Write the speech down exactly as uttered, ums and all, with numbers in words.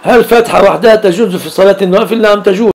هل فتحة وحدها تجوز في صلاة النوافل؟ نعم تجوز.